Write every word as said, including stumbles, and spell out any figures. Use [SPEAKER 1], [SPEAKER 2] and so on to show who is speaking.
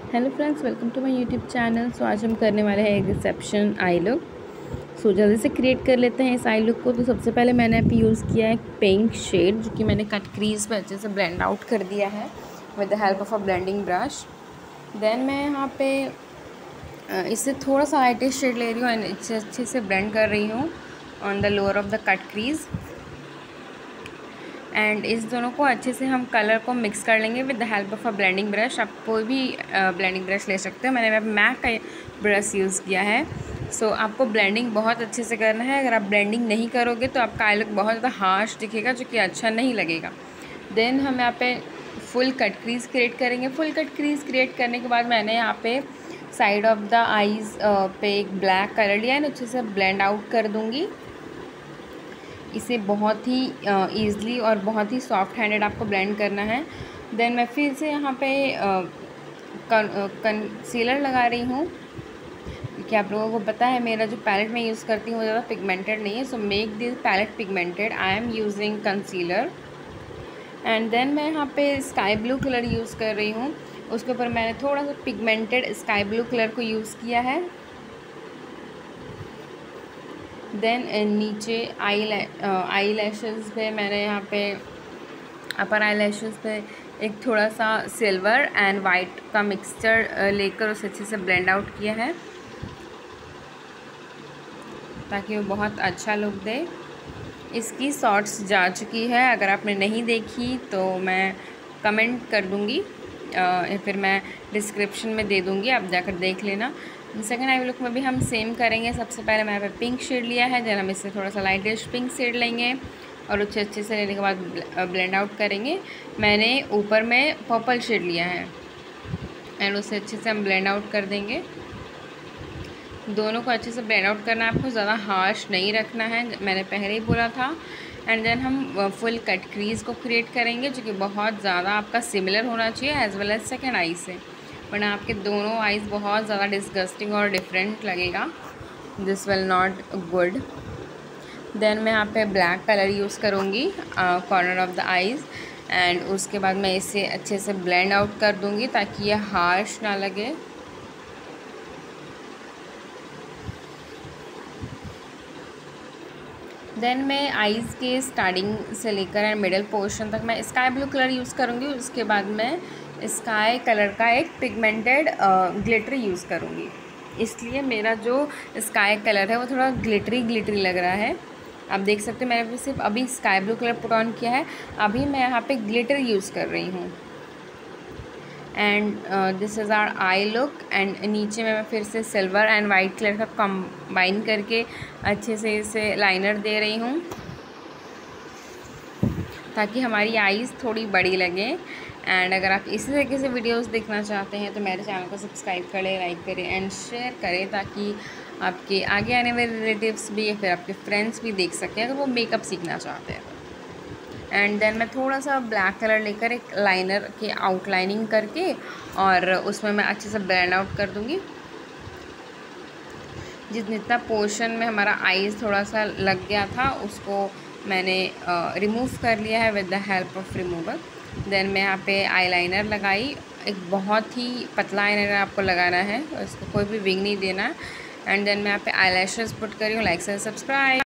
[SPEAKER 1] Hello friends, welcome to my YouTube channel. So आज हम करने वाले हैं एक रिसेप्शन आई लुक। सो जल्दी से क्रिएट कर लेते हैं इस आई लुक को। तो सबसे पहले मैंने यहाँ पे यूज़ किया है पिंक शेड, जो कि मैंने कट क्रीज पे अच्छे से ब्लेंड आउट कर दिया है with the help of a blending brush. Then मैं यहाँ पे इससे थोड़ा सा लाइटिश शेड ले रही हूँ एंड इसे अच्छे से ब्लेंड कर रही हूँ on the lower of the cut crease. And इस दोनों को अच्छे से हम कलर को मिक्स कर लेंगे with the help of a blending brush. आप कोई भी ब्लेंडिंग ब्रश ले सकते हो, मैंने मैक का ब्रश यूज़ किया है। सो so, आपको ब्लेंडिंग बहुत अच्छे से करना है। अगर आप ब्लेंडिंग नहीं करोगे तो आपका आई लुक बहुत ज़्यादा हार्श दिखेगा, जो कि अच्छा नहीं लगेगा। देन हम यहाँ पे फुल कट क्रीज क्रिएट करेंगे। फुल कट क्रीज क्रिएट करने के बाद मैंने यहाँ पे साइड ऑफ द आईज़ पे एक ब्लैक कलर लिया है, अच्छे से ब्लेंड आउट कर दूँगी। इसे बहुत ही ईज़िली और बहुत ही सॉफ्ट हैंडेड आपको ब्लेंड करना है। देन मैं फिर से यहाँ पे कंसीलर लगा रही हूँ, क्योंकि आप लोगों को पता है मेरा जो पैलेट मैं यूज़ करती हूँ वो ज़्यादा पिगमेंटेड नहीं है। So make this palette pigmented, I am using concealer. And then मैं यहाँ पे स्काई ब्लू कलर यूज़ कर रही हूँ। उसके ऊपर मैंने थोड़ा सा पिगमेंटेड स्काई ब्लू कलर को यूज़ किया है। देन नीचे आई आई लैशेज़ पे मैंने यहाँ पे अपर आई लैशेज़ पे एक थोड़ा सा सिल्वर एंड वाइट का मिक्सचर लेकर उसे अच्छे से ब्लेंड आउट किया है, ताकि वो बहुत अच्छा लुक दे। इसकी शॉर्ट्स जा चुकी है, अगर आपने नहीं देखी तो मैं कमेंट कर दूँगी या फिर मैं डिस्क्रिप्शन में दे दूँगी, आप जाकर देख लेना। सेकेंड आई लुक में भी हम सेम करेंगे। सबसे पहले मैं यहाँ पे पिंक शेड लिया है, देन हम इससे थोड़ा सा लाइटिश पिंक शेड लेंगे और उसे अच्छे से लेने के बाद ब्लेंड आउट करेंगे। मैंने ऊपर में पर्पल शेड लिया है एंड उसे अच्छे से हम ब्लेंड आउट कर देंगे। दोनों को अच्छे से ब्लेंड आउट करना है, आपको ज़्यादा हार्श नहीं रखना है, मैंने पहले ही बोला था। एंड देन हम फुल कट क्रीज को क्रिएट करेंगे, जो कि बहुत ज़्यादा आपका सिमिलर होना चाहिए as well as second eye से, वरना आपके दोनों आइज़ बहुत ज़्यादा डिस्गस्टिंग और डिफरेंट लगेगा। This will not good. Then मैं यहाँ पे ब्लैक कलर यूज़ करूँगी corner of the eyes and उसके बाद मैं इसे अच्छे से ब्लेंड आउट कर दूँगी ताकि ये हार्श ना लगे। देन मैं आइज़ के स्टार्टिंग से लेकर एंड मिडल पोर्शन तक मैं स्काई ब्लू कलर यूज़ करूँगी। उसके बाद मैं स्काई कलर का एक पिगमेंटेड ग्लिटर यूज़ करूँगी, इसलिए मेरा जो स्काई कलर है वो थोड़ा ग्लिटरी ग्लिटरी लग रहा है। आप देख सकते हैं मैंने सिर्फ अभी sky blue colour put on किया है, अभी मैं यहाँ पे ग्लिटर यूज़ कर रही हूँ। And this is our eye look. And नीचे में मैं फिर से सिल्वर एंड वाइट कलर का कंबाइन करके अच्छे से इसे लाइनर दे रही हूँ, ताकि हमारी आईज़ थोड़ी बड़ी लगे। एंड अगर आप इसी तरीके से वीडियोस देखना चाहते हैं तो मेरे चैनल को सब्सक्राइब करें, लाइक करें एंड शेयर करें, ताकि आपके आगे आने वाले रिलेटिव्स भी या फिर आपके फ्रेंड्स भी देख सकें अगर वो मेकअप सीखना चाहते हैं। एंड देन मैं थोड़ा सा ब्लैक कलर लेकर एक लाइनर की आउटलाइनिंग करके और उसमें मैं अच्छे से ब्लेंड आउट कर दूँगी। जितना पोर्शन में हमारा आईज थोड़ा सा लग गया था उसको मैंने रिमूव कर लिया है with the help of remover. Then मैं यहाँ पे आईलाइनर लगाई, एक बहुत ही पतला आईलाइनर आपको लगाना है, इसको कोई भी विंग नहीं देना। एंड देन मैं यहाँ पे आई लैशेज़ पुट करी हूँ। लाइक से सब्सक्राइब।